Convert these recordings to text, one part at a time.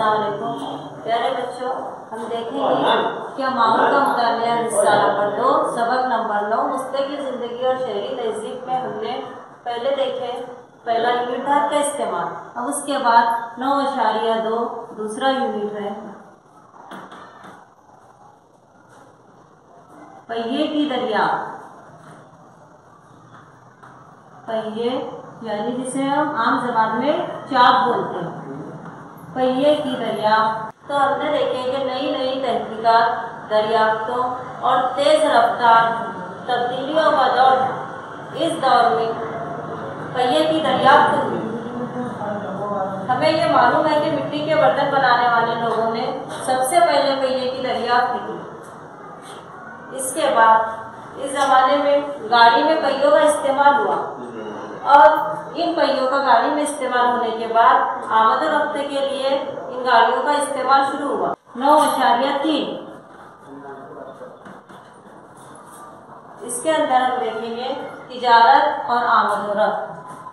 अस्सलाम वालेकुम प्यारे बच्चों, हम देखेंगे कि मामूल का मुतालिया हिस्सा नंबर 2 सबक नंबर 9 मुस्तकिल जिंदगी और शहरी तहजीब में हमने पहले देखे पहला यूनिट था का इस्तेमाल। अब उसके बाद 9.2 दूसरा यूनिट है पहिए की दरियाफ्त। पहिए यानी जिसे हम आम जबान में चाप बोलते हैं, पहिए की दरियाफ्त। तो हमने देखे कि नई नई तहकीकात, दरियाफ्तों और तेज रफ्तार तब्दीलियों का दौर, इस दौर में पहिए की दरियाफ्त हुई। हमें ये मालूम है कि मिट्टी के बर्तन बनाने वाले लोगों ने सबसे पहले पहिए की दरियाफ्त की। इसके बाद इस जमाने में गाड़ी में पहियों का इस्तेमाल हुआ और इन पहियों का गाड़ी में इस्तेमाल होने के बाद आमद और रफ्त के लिए इन गाड़ियों का इस्तेमाल शुरू हुआ। 9.3 इसके अंदर हम देखेंगे तिजारत और आमद और रफ्त।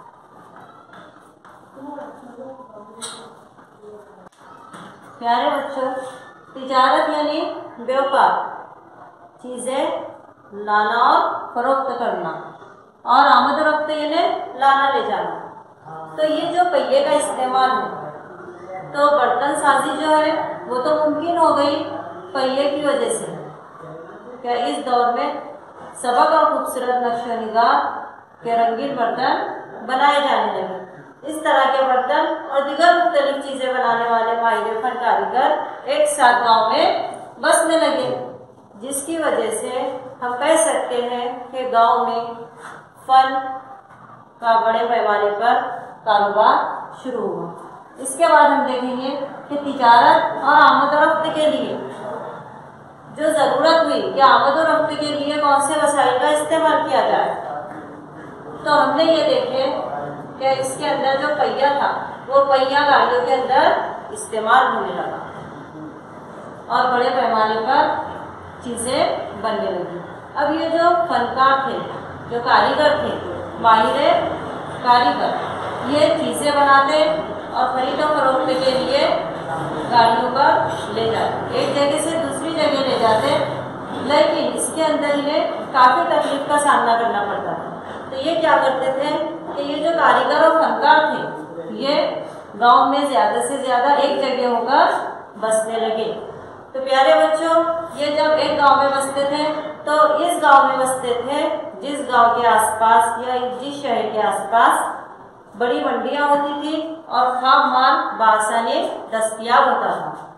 प्यारे बच्चों, तिजारत यानी व्यापार, चीजें लाना और फरोख्त करना, और आमद रफ्त यानी लाना ले जाना। तो ये जो पहिए का इस्तेमाल है, तो बर्तन साजी जो है वो तो मुमकिन हो गई पहिए की वजह से। क्या इस दौर में सबक और खूबसूरत नक्श निगार के रंगीन बर्तन बनाए जाने लगे। इस तरह के बर्तन और दीगर मुख्तलिफ चीजें बनाने वाले माहिर फन कारीगर एक साथ गाँव में बसने लगे, जिसकी वजह से हम कह सकते हैं कि गांव में फन का बड़े पैमाने पर कारोबार शुरू हुआ। इसके बाद हम देखेंगे कि तिजारत और आमद और रफ्त के लिए जो ज़रूरत हुई कि आमद और रफ्त के लिए कौन से वसाइल का इस्तेमाल किया जाए। तो हमने ये देखे कि इसके अंदर जो पहिया था वो पहिया गाड़ियों के अंदर इस्तेमाल होने लगा और बड़े पैमाने पर चीजें बनने लगी। अब ये जो फनकार थे, जो कारीगर थे, माहिर कारीगर, ये चीजें बनाते और खरीद और फरोख्त के लिए गाड़ियों पर ले जाते, एक जगह से दूसरी जगह ले जाते, लेकिन इसके अंदर इन्हें काफी तकलीफ का सामना करना पड़ता था। तो ये क्या करते थे कि ये जो कारीगर और फनकार थे, ये गांव में ज्यादा से ज्यादा एक जगह होकर बसने लगे। तो प्यारे बच्चों, ये जब एक गांव में बसते थे तो इस गांव में बसते थे जिस गांव के आसपास या जिस शहर के आसपास बड़ी मंडियां होती थी और खाम माल बआसानी दस्तयाब होता था।